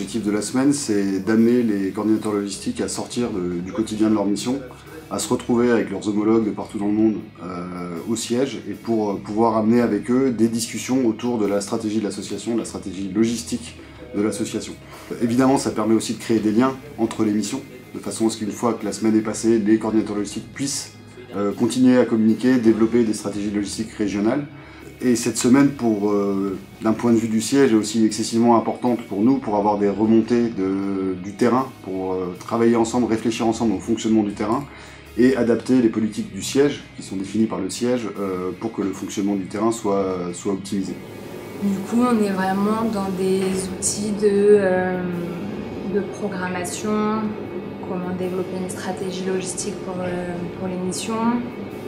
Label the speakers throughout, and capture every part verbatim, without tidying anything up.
Speaker 1: L'objectif de la semaine, c'est d'amener les coordinateurs logistiques à sortir de, du quotidien de leur mission, à se retrouver avec leurs homologues de partout dans le monde euh, au siège et pour pouvoir amener avec eux des discussions autour de la stratégie de l'association, de la stratégie logistique de l'association. Évidemment, ça permet aussi de créer des liens entre les missions, de façon à ce qu'une fois que la semaine est passée, les coordinateurs logistiques puissent euh, continuer à communiquer, développer des stratégies logistiques régionales. Et cette semaine, pour euh, d'un point de vue du siège, est aussi excessivement importante pour nous, pour avoir des remontées de, du terrain, pour euh, travailler ensemble, réfléchir ensemble au fonctionnement du terrain et adapter les politiques du siège, qui sont définies par le siège, euh, pour que le fonctionnement du terrain soit, soit optimisé.
Speaker 2: Du coup, on est vraiment dans des outils de, euh, de programmation, comment développer une stratégie logistique pour, euh, pour les missions.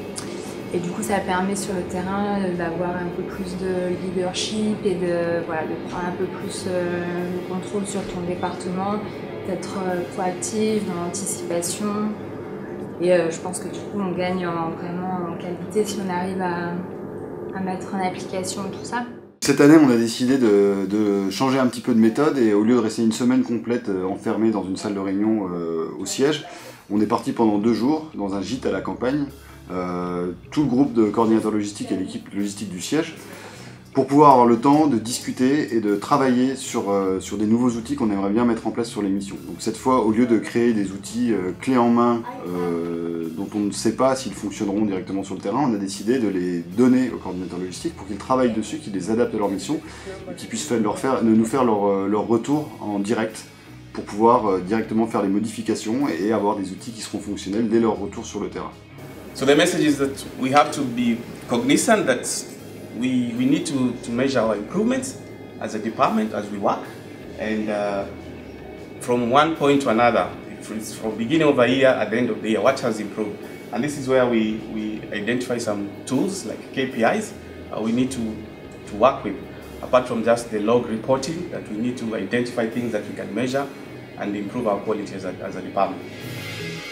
Speaker 2: Et du coup, ça permet sur le terrain d'avoir un peu plus de leadership et de, voilà, de prendre un peu plus euh, le contrôle sur ton département, d'être euh, proactif dans l'anticipation. Et euh, je pense que du coup, on gagne en, vraiment en qualité si on arrive à, à mettre en application tout ça.
Speaker 1: Cette année, on a décidé de, de changer un petit peu de méthode et au lieu de rester une semaine complète euh, enfermé dans une salle de réunion euh, au siège, on est parti pendant deux jours dans un gîte à la campagne. Euh, tout le groupe de coordinateurs logistiques et l'équipe logistique du siège pour pouvoir avoir le temps de discuter et de travailler sur, euh, sur des nouveaux outils qu'on aimerait bien mettre en place sur les missions. Donc cette fois, au lieu de créer des outils euh, clés en main euh, dont on ne sait pas s'ils fonctionneront directement sur le terrain, on a décidé de les donner aux coordinateurs logistiques pour qu'ils travaillent dessus, qu'ils les adaptent à leur mission et qu'ils puissent faire, leur faire, nous faire leur, leur retour en direct pour pouvoir euh, directement faire les modifications et avoir des outils qui seront fonctionnels dès leur retour sur le terrain.
Speaker 3: So the message is that we have to be cognizant that we, we need to, to measure our improvements as a department as we work, and uh, from one point to another, it's from beginning of the year at the end of the year, what has improved. And this is where we, we identify some tools like K P Is uh, we need to, to work with, apart from just the log reporting, that we need to identify things that we can measure and improve our quality as a, as a department.